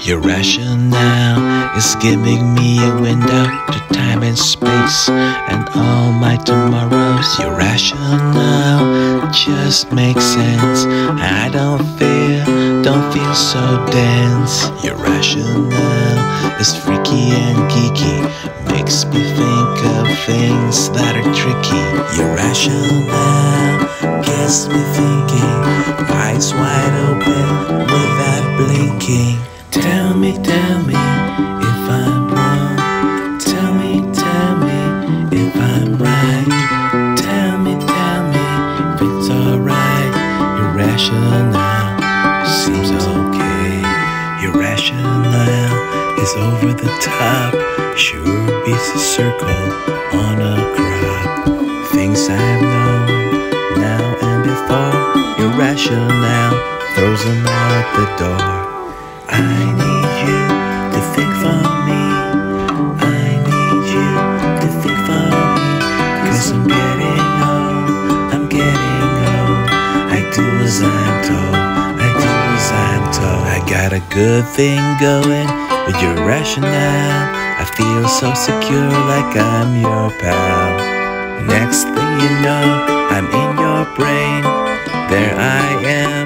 Your rationale is giving me a window to time and space and all my tomorrows. Your rationale just makes sense. I don't feel so dense. Your rationale is freaky and geeky, makes me think of things that are tricky. Your rationale gets me thinking, eyes wide open without blinking. Tell me if I'm wrong. Tell me if I'm right. Tell me if it's alright. Your rationale seems okay. Your rationale is over the top. Sure beats a circle on a crop. Things I've known now and before. Your rationale throws them out the door. I need you to think for me. I need you to think for me. 'Cause I'm getting old, I'm getting old. I do as I'm told, I do as I'm told. I got a good thing going with your rationale. I feel so secure like I'm your pal. Next thing you know, I'm in your brain. There I am,